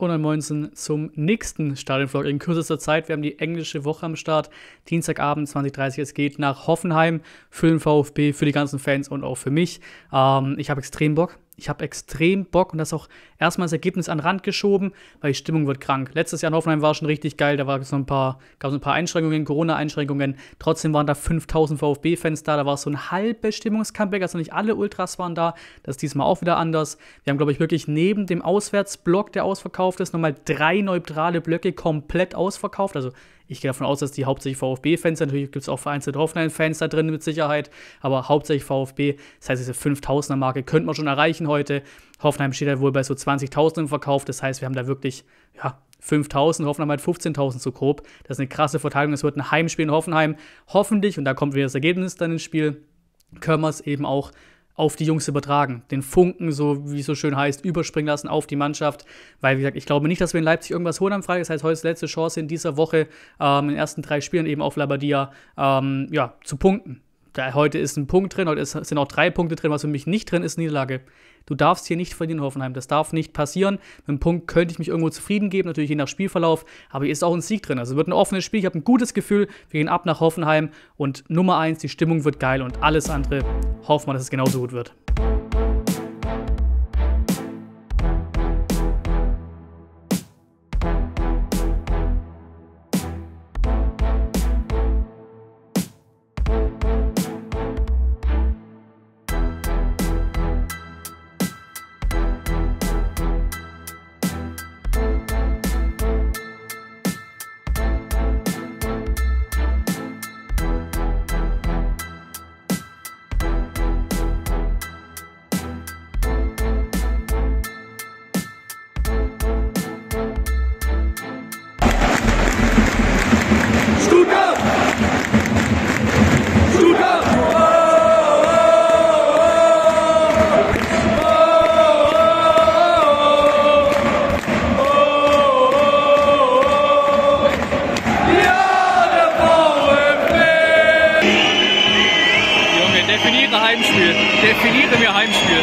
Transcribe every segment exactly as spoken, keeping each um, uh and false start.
Und dann Moinsen zum nächsten Stadionvlog in kürzester Zeit. Wir haben die englische Woche am Start. Dienstagabend zwanzig Uhr dreißig. Es geht nach Hoffenheim für den VfB, für die ganzen Fans und auch für mich. Ähm, ich habe extrem Bock. Ich habe extrem Bock und das auch erstmal das Ergebnis an den Rand geschoben, weil die Stimmung wird krank. Letztes Jahr in Hoffenheim war schon richtig geil, da gab es noch ein paar, gab es ein paar Einschränkungen, Corona-Einschränkungen. Trotzdem waren da fünftausend VfB-Fans da, da war es so ein halbes Stimmungscomeback, also nicht alle Ultras waren da. Das ist diesmal auch wieder anders. Wir haben, glaube ich, wirklich neben dem Auswärtsblock, der ausverkauft ist, nochmal drei neutrale Blöcke komplett ausverkauft. Also ich gehe davon aus, dass die hauptsächlich VfB-Fans sind. Natürlich gibt es auch vereinzelt Hoffenheim-Fans da drin mit Sicherheit, aber hauptsächlich VfB. Das heißt, diese fünftausender-Marke könnte man schon erreichen heute. Hoffenheim steht ja wohl bei so zwanzigtausend im Verkauf. Das heißt, wir haben da wirklich ja, fünftausend, Hoffenheim hat fünfzehntausend so grob. Das ist eine krasse Verteilung. Es wird ein Heimspiel in Hoffenheim. Hoffentlich, und da kommt wieder das Ergebnis dann ins Spiel, können wir es eben auch auf die Jungs übertragen. Den Funken, so wie es so schön heißt, überspringen lassen auf die Mannschaft. Weil, wie gesagt, ich glaube nicht, dass wir in Leipzig irgendwas holen am Freitag. Das heißt, heute ist die letzte Chance in dieser Woche, ähm, in den ersten drei Spielen eben auf Labadia, ähm, ja, zu punkten. Da, heute ist ein Punkt drin, heute ist, sind auch drei Punkte drin. Was für mich nicht drin ist, Niederlage. Du darfst hier nicht verlieren, Hoffenheim. Das darf nicht passieren. Mit einem Punkt könnte ich mich irgendwo zufrieden geben, natürlich je nach Spielverlauf. Aber hier ist auch ein Sieg drin. Also es wird ein offenes Spiel. Ich habe ein gutes Gefühl. Wir gehen ab nach Hoffenheim. Und Nummer eins, die Stimmung wird geil. Und alles andere hoffen wir, dass es genauso gut wird. Definiere Heimspiel. Definiere mir Heimspiel.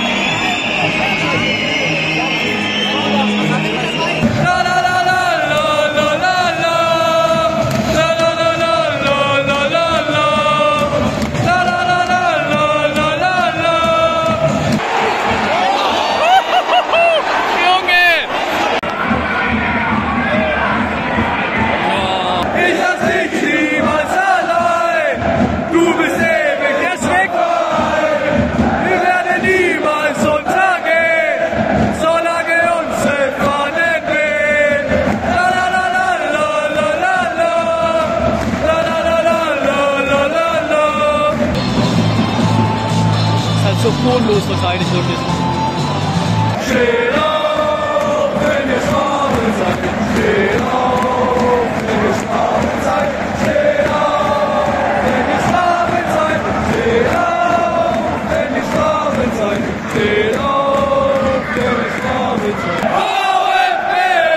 So bodenlos wahrscheinlich wirklich. Steht auf, wenn ihr Schwaben seid. Steht auf, wenn ihr Schwaben seid. Steht auf, wenn ihr Schwaben seid. Steht auf, wenn ihr Schwaben seid. Steht auf, wenn ihr Schwaben seid. VfB!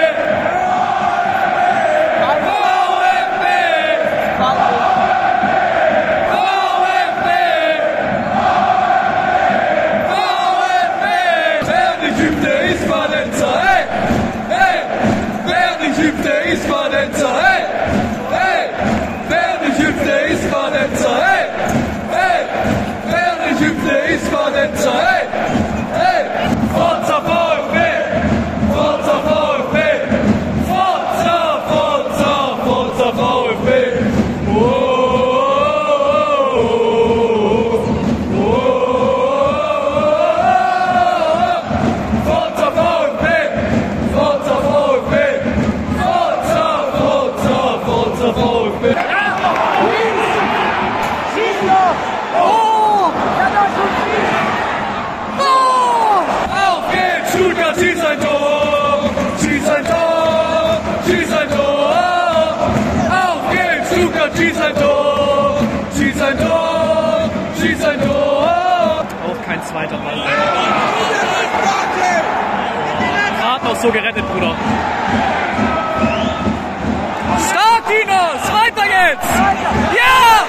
VfB! Schieß ein Tor! Schieß ein Tor! Schieß ein Tor! Auch kein zweiter Ball. Gerade noch so gerettet, Bruder. Stark, Dinos! Weiter geht's! Ja!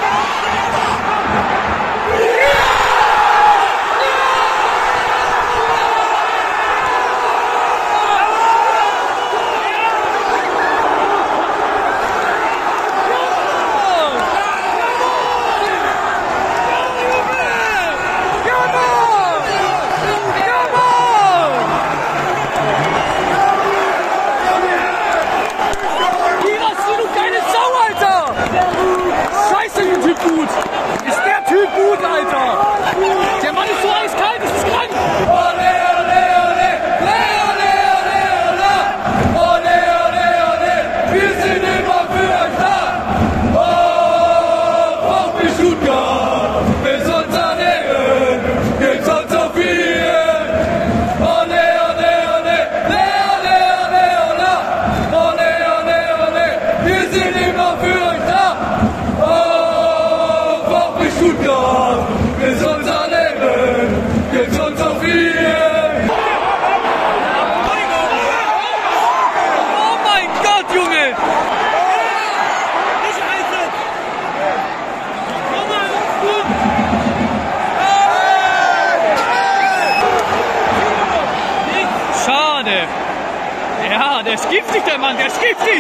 Der ist giftig, der Mann, der ist giftig!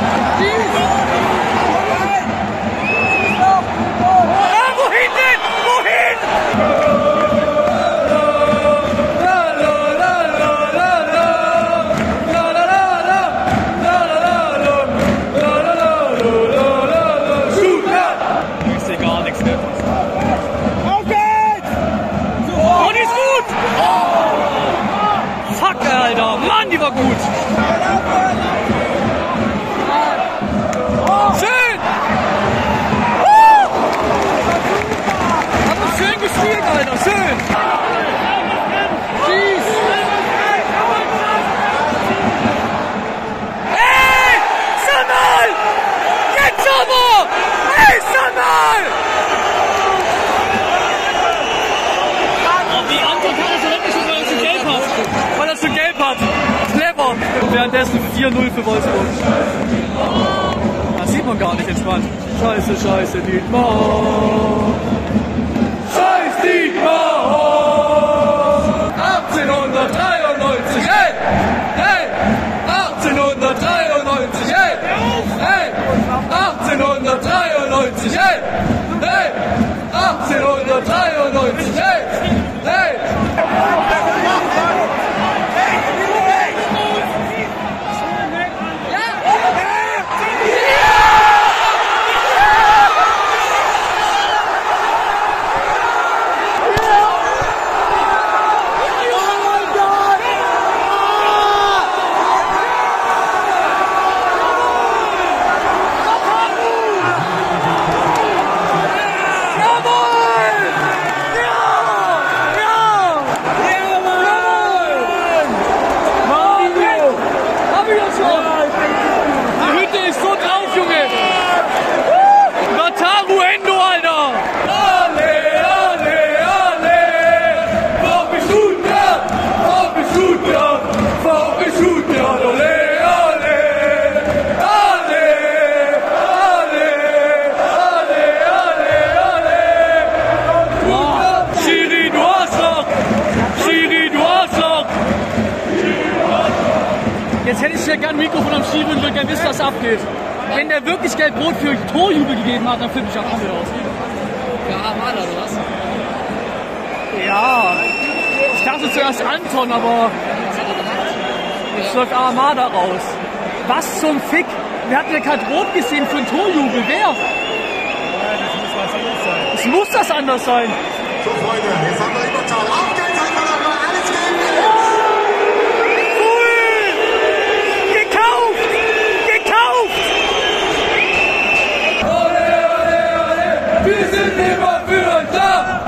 Ah, wohin denn? Wohin? Ich sehe gar nichts mehr. Auf geht's! Oh, die ist gut! Oh. Fuck, Alter! Mann, die war gut! Schön! Uh! Haben wir schön gespielt, Alter, schön! Schieß! Ey! Sanal! Jetzt aber! Ey, Sanal! Oh, wie Anton kann das so wirklich schon, weil er schon gelb hat? Weil er schon gelb hat! Clever! Währenddessen vier null für Wolfsburg. Das sieht man gar nicht entspannt. Scheiße, scheiße, Dietmar. Scheiß Dietmar! achtzehnhundertdreiundneunzig, hey! Hey! achtzehnhundertdreiundneunzig, hey! Hey! achtzehnhundertdreiundneunzig, hey! Hey! achtzehnhundertdreiundneunzig, hey! Hey! Jetzt hätte ich ja gern ein Mikrofon am Schiri und würde gerne wissen, was abgeht. Wenn der wirklich gelb-rot für Torjubel gegeben hat, dann flippe ich auch komplett aus. Ja, Armada oder was? Ja, ich dachte zuerst Anton, aber jetzt läuft Armada raus. Was zum Fick? Wir hatten ja kein Rot gesehen für einen Torjubel. Wer? Es muss das anders sein. So, Freunde, jetzt haben wir Überzahl. Auf geht's, einfach nochmal alles geben. Wir sind immer für euch da!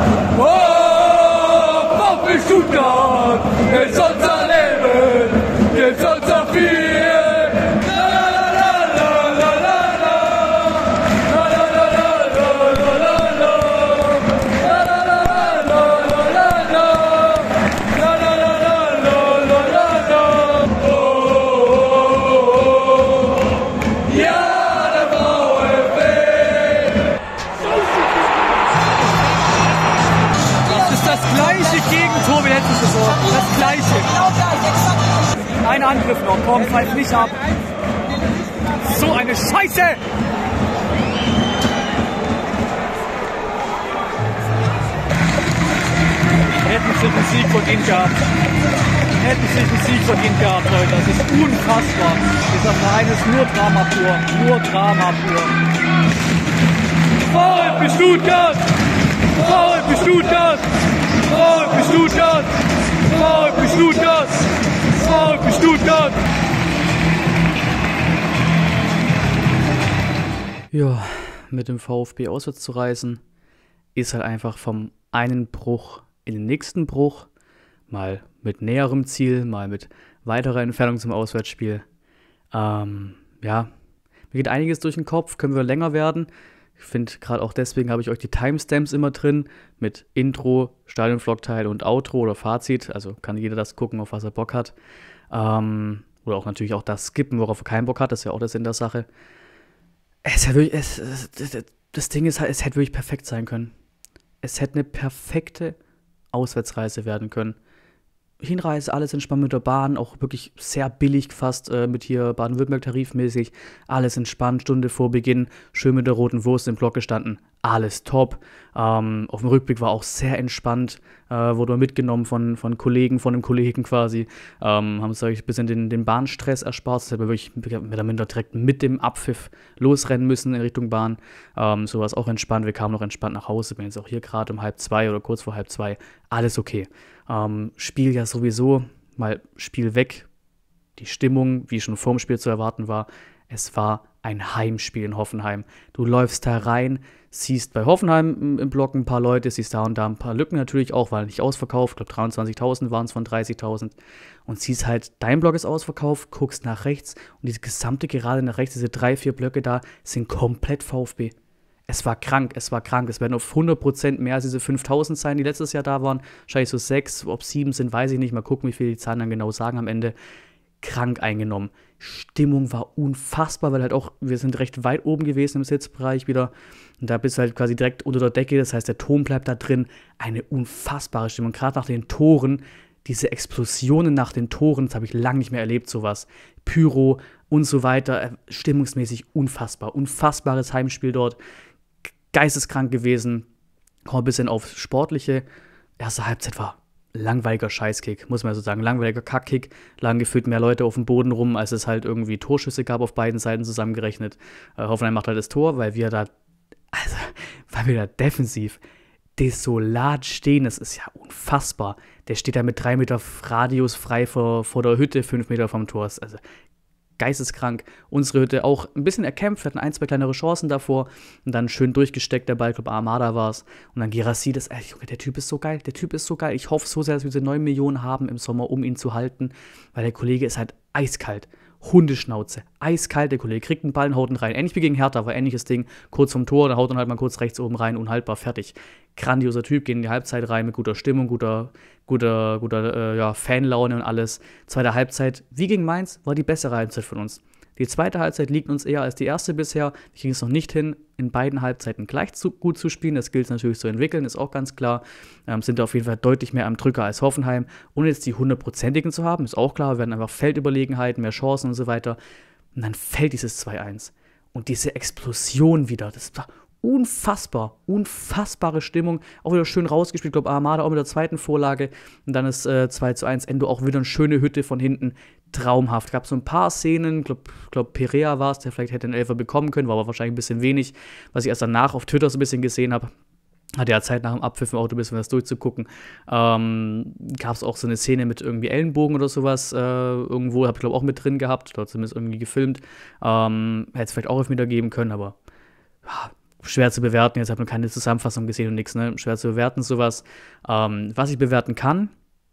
Oh, VfB Stuttgart! Ist unser Leben! Ist unser Vier! La la la la la la la! La la la la la la la la! La la la la la la la! La la la la la la la! Oh, oh, oh, oh! Ja, der VfB! Das gleiche Gegentor wie letzte Saison. Das gleiche. Ein Angriff noch, komm, pfeif nicht ab. So eine Scheiße! Hätten sich einen Sieg verdient gehabt. Hätten sich einen Sieg verdient gehabt, Leute. Das ist unfassbar. Dieser Verein ist nur Drama pur. Nur Drama pur. VfB Stuttgart! VfB Stuttgart! VfB Stuttgart! VfB Stuttgart! VfB Stuttgart! Ja, mit dem VfB auswärts zu reisen, ist halt einfach vom einen Bruch in den nächsten Bruch, mal mit näherem Ziel, mal mit weiterer Entfernung zum Auswärtsspiel. Ähm, ja, mir geht einiges durch den Kopf, können wir länger werden. Ich finde, gerade auch deswegen habe ich euch die Timestamps immer drin mit Intro, Stadionvlog-Teil und Outro oder Fazit. Also kann jeder das gucken, auf was er Bock hat. Ähm, oder auch natürlich auch das skippen, worauf er keinen Bock hat. Das ist ja auch der Sinn der Sache. Es hätte wirklich, es, es, das Ding ist halt, es hätte wirklich perfekt sein können. Es hätte eine perfekte Auswärtsreise werden können. Hinreise, alles entspannt mit der Bahn, auch wirklich sehr billig fast äh, mit hier Baden-Württemberg tarifmäßig, alles entspannt, Stunde vor Beginn, schön mit der roten Wurst im Block gestanden, alles top. Ähm, auf dem Rückblick war auch sehr entspannt, äh, wurde mitgenommen von, von Kollegen, von einem Kollegen quasi, ähm, haben uns ein bisschen den, den Bahnstress erspart, das hätten wir wirklich mehr oder minder direkt mit dem Abpfiff losrennen müssen in Richtung Bahn. Ähm, so war es auch entspannt, wir kamen noch entspannt nach Hause, bin jetzt auch hier gerade um halb zwei oder kurz vor halb zwei, alles okay. Ähm, Spiel ja sowieso, mal Spiel weg, die Stimmung, wie schon vor dem Spiel zu erwarten war, es war ein Heimspiel in Hoffenheim. Du läufst da rein, siehst bei Hoffenheim im Block ein paar Leute, siehst da und da ein paar Lücken natürlich auch, weil nicht ausverkauft, ich glaube dreiundzwanzigtausend waren es von dreißigtausend und siehst halt, dein Block ist ausverkauft, guckst nach rechts und diese gesamte Gerade nach rechts, diese drei, vier Blöcke da, sind komplett VfB. Es war krank, es war krank. Es werden auf hundert Prozent mehr als diese fünftausend sein, die letztes Jahr da waren. Wahrscheinlich so sechs, ob sieben sind, weiß ich nicht. Mal gucken, wie viel die Zahlen dann genau sagen am Ende. Krank eingenommen. Stimmung war unfassbar, weil halt auch, wir sind recht weit oben gewesen im Sitzbereich wieder. Und da bist du halt quasi direkt unter der Decke. Das heißt, der Ton bleibt da drin. Eine unfassbare Stimmung. Gerade nach den Toren, diese Explosionen nach den Toren, das habe ich lange nicht mehr erlebt, sowas. Pyro und so weiter. Stimmungsmäßig unfassbar. Unfassbares Heimspiel dort. Geisteskrank gewesen, kommen ein bisschen aufs Sportliche. Erste Halbzeit war langweiliger Scheißkick, muss man so sagen. Langweiliger Kackkick, lang gefühlt mehr Leute auf dem Boden rum, als es halt irgendwie Torschüsse gab auf beiden Seiten zusammengerechnet. Äh, Hoffenheim macht halt das Tor, weil wir da, also, weil wir da defensiv desolat stehen. Das ist ja unfassbar. Der steht da mit drei Meter Radius frei vor, vor der Hütte, fünf Meter vom Tor. Also, geisteskrank. Unsere Hütte auch ein bisschen erkämpft, hatten ein, zwei kleinere Chancen davor und dann schön durchgesteckt, der Ball, ich glaube Armada war es. Und dann Guirassy, das, ey, Junge, der Typ ist so geil, der Typ ist so geil. Ich hoffe so sehr, dass wir diese neun Millionen haben im Sommer, um ihn zu halten, weil der Kollege ist halt eiskalt. Hundeschnauze, eiskalt, der Kollege kriegt einen Ball und haut ihn rein. Ähnlich wie gegen Hertha, war ähnliches Ding, kurz vom Tor, da haut er halt mal kurz rechts oben rein, unhaltbar, fertig. Grandioser Typ, geht in die Halbzeit rein mit guter Stimmung, guter, guter, guter äh, ja, Fanlaune und alles. Zweite Halbzeit, wie gegen Mainz, war die bessere Halbzeit von uns. Die zweite Halbzeit liegt uns eher als die erste bisher. Wir kriegen es noch nicht hin, in beiden Halbzeiten gleich zu, gut zu spielen. Das gilt es natürlich zu entwickeln, ist auch ganz klar. Ähm, sind auf jeden Fall deutlich mehr am Drücker als Hoffenheim. Ohne jetzt die hundertprozentigen zu haben, ist auch klar. Wir werden einfach Feldüberlegenheiten, mehr Chancen und so weiter. Und dann fällt dieses zwei eins. Und diese Explosion wieder, das war unfassbar, unfassbare Stimmung. Auch wieder schön rausgespielt. Ich glaube, Armada auch mit der zweiten Vorlage. Und dann ist äh, zwei zu eins Endo, auch wieder eine schöne Hütte von hinten. Traumhaft. Gab so ein paar Szenen, ich glaube, glaub, Perea war es, der vielleicht hätte einen Elfer bekommen können, war aber wahrscheinlich ein bisschen wenig, was ich erst danach auf Twitter so ein bisschen gesehen habe. Hatte ja Zeit nach dem Abpfiff im Auto ein bisschen was durchzugucken. Ähm, Gab es auch so eine Szene mit irgendwie Ellenbogen oder sowas äh, irgendwo, habe ich glaube auch mit drin gehabt, oder zumindest irgendwie gefilmt. Ähm, hätte es vielleicht auch Elfmeter geben können, aber ja, schwer zu bewerten. Jetzt habe ich noch keine Zusammenfassung gesehen und nichts, ne? Schwer zu bewerten, sowas. Ähm, was ich bewerten kann,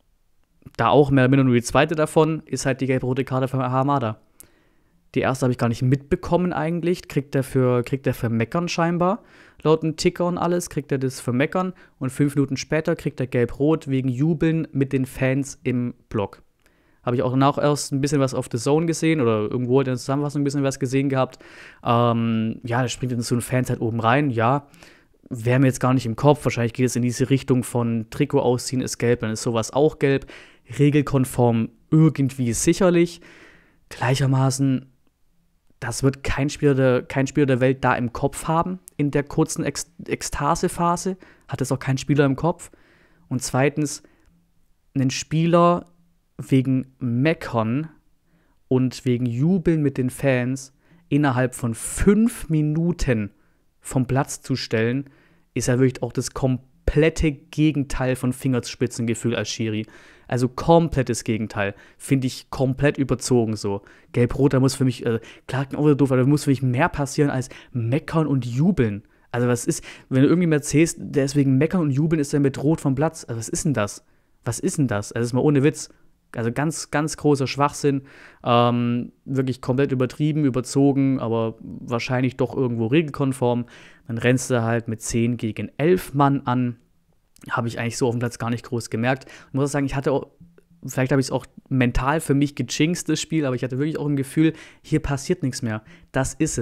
da auch mehr oder minder nur die zweite davon, ist halt die gelb-rote Karte von Hamada. Die erste habe ich gar nicht mitbekommen eigentlich. Kriegt er für, kriegt er für Meckern scheinbar. Laut dem Ticker und alles kriegt er das für Meckern. Und fünf Minuten später kriegt er gelb-rot wegen Jubeln mit den Fans im Block. Habe ich auch danach erst ein bisschen was auf The Zone gesehen oder irgendwo in der Zusammenfassung ein bisschen was gesehen gehabt. Ähm, ja, da springt dann so ein Fans halt oben rein, ja. Wäre mir jetzt gar nicht im Kopf. Wahrscheinlich geht es in diese Richtung von Trikot ausziehen ist gelb, dann ist sowas auch gelb. Regelkonform irgendwie sicherlich. Gleichermaßen, das wird kein Spieler der, kein Spieler der Welt da im Kopf haben, in der kurzen Ex- Ekstase-Phase. Hat es auch kein Spieler im Kopf. Und zweitens, einen Spieler wegen Meckern und wegen Jubeln mit den Fans innerhalb von fünf Minuten vom Platz zu stellen, ist ja wirklich auch das komplette Gegenteil von Fingerspitzengefühl als Schiri. Also komplettes Gegenteil. Finde ich komplett überzogen so. Gelb-Rot, da muss für mich, äh, klar, auch doof, aber da muss für mich mehr passieren als meckern und jubeln. Also was ist, wenn du irgendwie erzählst, deswegen meckern und jubeln ist er mit Rot vom Platz. Also was ist denn das? Was ist denn das? Also das ist mal ohne Witz. Also ganz, ganz großer Schwachsinn. Ähm, wirklich komplett übertrieben, überzogen, aber wahrscheinlich doch irgendwo regelkonform. Dann rennst du halt mit zehn gegen elf Mann an. Habe ich eigentlich so auf dem Platz gar nicht groß gemerkt. Ich muss auch sagen, ich hatte auch, vielleicht habe ich es auch mental für mich gejinxt, das Spiel, aber ich hatte wirklich auch ein Gefühl, hier passiert nichts mehr. Das ist es.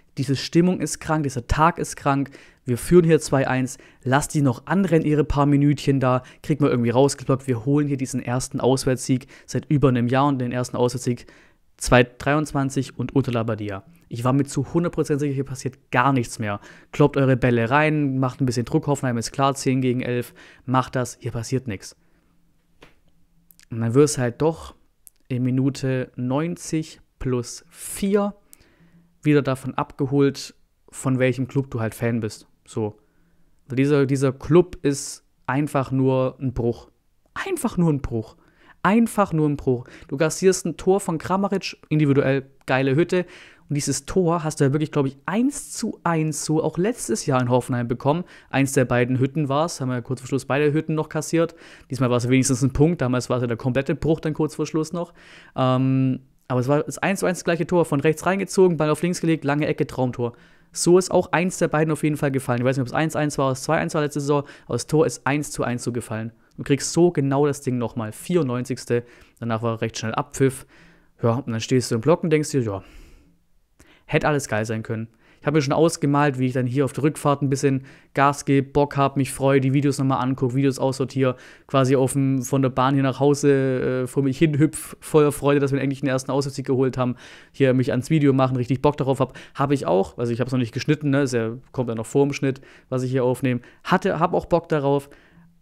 diese Stimmung ist krank, dieser Tag ist krank, wir führen hier zwei eins, lass die noch anrennen, ihre paar Minütchen da, kriegen wir irgendwie rausgeblockt, wir holen hier diesen ersten Auswärtssieg seit über einem Jahr und den ersten Auswärtssieg zweitausenddreiundzwanzig und unter Labadia. Ich war mir zu hundert Prozent sicher, hier passiert gar nichts mehr. Kloppt eure Bälle rein, macht ein bisschen Druck, Hoffenheim ist klar, zehn gegen elf, macht das, hier passiert nichts. Und dann wirst du halt doch in Minute neunzig plus vier wieder davon abgeholt, von welchem Club du halt Fan bist. So. Weil dieser, dieser Club ist einfach nur ein Bruch. Einfach nur ein Bruch. Einfach nur ein Bruch. Du kassierst ein Tor von Kramaric, individuell geile Hütte. Und dieses Tor hast du ja wirklich, glaube ich, eins zu eins so auch letztes Jahr in Hoffenheim bekommen. Eins der beiden Hütten war es, haben wir ja kurz vor Schluss beide Hütten noch kassiert. Diesmal war es wenigstens ein Punkt, damals war es ja der komplette Bruch dann kurz vor Schluss noch. Ähm, aber es war das eins zu eins das gleiche Tor, von rechts reingezogen, Ball auf links gelegt, lange Ecke, Traumtor. So ist auch eins der beiden auf jeden Fall gefallen. Ich weiß nicht, ob es eins eins war, ob es zwei eins war letzte Saison, aber das Tor ist eins zu eins so gefallen. Du kriegst so genau das Ding nochmal, vierundneunzigste Danach war recht schnell Abpfiff. Ja, und dann stehst du im Block und denkst dir, ja, hätte alles geil sein können. Ich habe mir schon ausgemalt, wie ich dann hier auf der Rückfahrt ein bisschen Gas gebe, Bock habe, mich freue, die Videos nochmal angucke, Videos aussortiere, quasi auf dem, von der Bahn hier nach Hause äh, vor mich hin hüpf, voller Freude, dass wir endlich den ersten Auswärtssieg geholt haben, hier mich ans Video machen, richtig Bock darauf habe. Habe ich auch, also ich habe es noch nicht geschnitten, ne, es ja, kommt ja noch vor dem Schnitt, was ich hier aufnehme. Hatte, habe auch Bock darauf.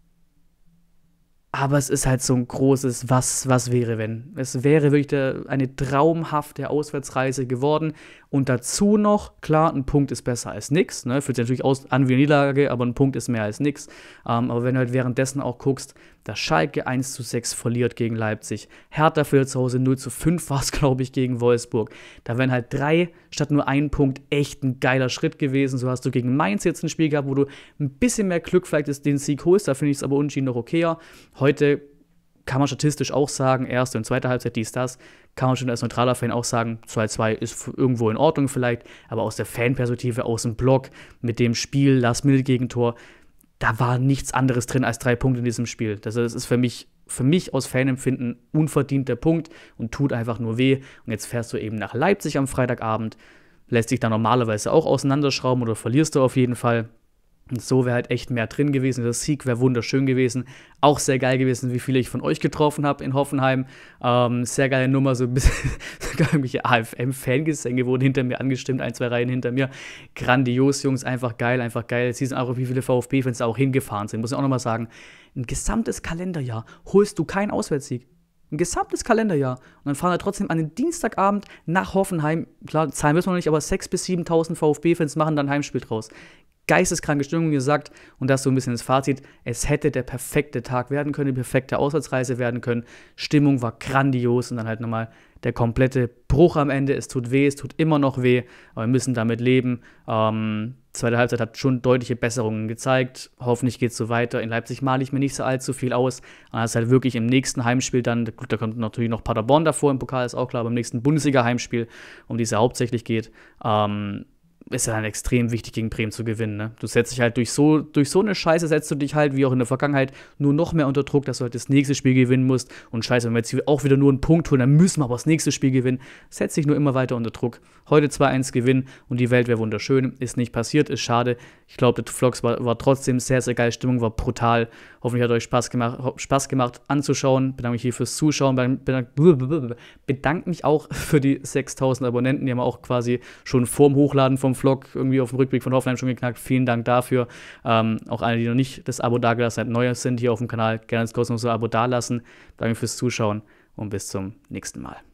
Aber es ist halt so ein großes Was, was wäre, wenn. Es wäre wirklich der, eine traumhafte Auswärtsreise geworden. Und dazu noch, klar, ein Punkt ist besser als nix. Ne? Fühlt sich natürlich aus, an wie eine Niederlage, aber ein Punkt ist mehr als nix. Ähm, aber wenn du halt währenddessen auch guckst, dass Schalke eins zu sechs verliert gegen Leipzig. Hertha verliert zu Hause null zu fünf war es, glaube ich, gegen Wolfsburg. Da wären halt drei statt nur ein Punkt echt ein geiler Schritt gewesen. So hast du gegen Mainz jetzt ein Spiel gehabt, wo du ein bisschen mehr Glück vielleicht ist, den Sieg holst. Da finde ich es aber unentschieden noch okayer. Heute kann man statistisch auch sagen, erste und zweite Halbzeit dies, das, kann man schon als neutraler Fan auch sagen, zwei zwei ist irgendwo in Ordnung vielleicht, aber aus der Fanperspektive, aus dem Block, mit dem Spiel, Last-Minute-Gegentor, da war nichts anderes drin als drei Punkte in diesem Spiel. Das ist für mich, für mich aus Fanempfinden unverdienter Punkt und tut einfach nur weh. Und jetzt fährst du eben nach Leipzig am Freitagabend, lässt sich da normalerweise auch auseinanderschrauben oder verlierst du auf jeden Fall. Und so wäre halt echt mehr drin gewesen. Der Sieg wäre wunderschön gewesen. Auch sehr geil gewesen, wie viele ich von euch getroffen habe in Hoffenheim. Ähm, sehr geile Nummer, so ein bisschen sogar irgendwelche A F M-Fangesänge wurden hinter mir angestimmt, ein, zwei Reihen hinter mir. Grandios, Jungs, einfach geil, einfach geil. Sie sind auch, wie viele VfB-Fans da auch hingefahren sind. Muss ich auch nochmal sagen, ein gesamtes Kalenderjahr holst du keinen Auswärtssieg. Ein gesamtes Kalenderjahr. Und dann fahren wir trotzdem an den Dienstagabend nach Hoffenheim. Klar, Zahlen wissen wir noch nicht, aber sechstausend bis siebentausend VfB-Fans machen dann ein Heimspiel draus. Geisteskranke Stimmung gesagt und das so ein bisschen das Fazit, es hätte der perfekte Tag werden können, die perfekte Auswärtsreise werden können, Stimmung war grandios und dann halt nochmal der komplette Bruch am Ende, es tut weh, es tut immer noch weh, aber wir müssen damit leben. Ähm, zweite Halbzeit hat schon deutliche Besserungen gezeigt, hoffentlich geht es so weiter. In Leipzig male ich mir nicht so allzu viel aus, aber es ist halt wirklich im nächsten Heimspiel dann, gut, da kommt natürlich noch Paderborn davor, im Pokal ist auch klar, aber im nächsten Bundesliga-Heimspiel, um die es ja hauptsächlich geht, ähm, ist ja dann extrem wichtig, gegen Bremen zu gewinnen. Ne? Du setzt dich halt durch so, durch so eine Scheiße, setzt du dich halt, wie auch in der Vergangenheit, nur noch mehr unter Druck, dass du halt das nächste Spiel gewinnen musst. Und scheiße, wenn wir jetzt auch wieder nur einen Punkt holen, dann müssen wir aber das nächste Spiel gewinnen. Setzt dich nur immer weiter unter Druck. Heute zwei eins gewinnen und die Welt wäre wunderschön. Ist nicht passiert, ist schade. Ich glaube, der Vlogs war, war trotzdem sehr, sehr geil. Stimmung war brutal. Hoffentlich hat euch Spaß gemacht, Spaß gemacht anzuschauen. Bedanke mich hier fürs Zuschauen. Bedanke, bedanke mich auch für die sechstausend Abonnenten. Die haben auch quasi schon vorm Hochladen vom Vlog irgendwie auf dem Rückblick von Hoffenheim schon geknackt. Vielen Dank dafür. Ähm, auch alle, die noch nicht das Abo dagelassen haben, neu sind hier auf dem Kanal, gerne das kostenlose Abo dalassen. Danke fürs Zuschauen und bis zum nächsten Mal.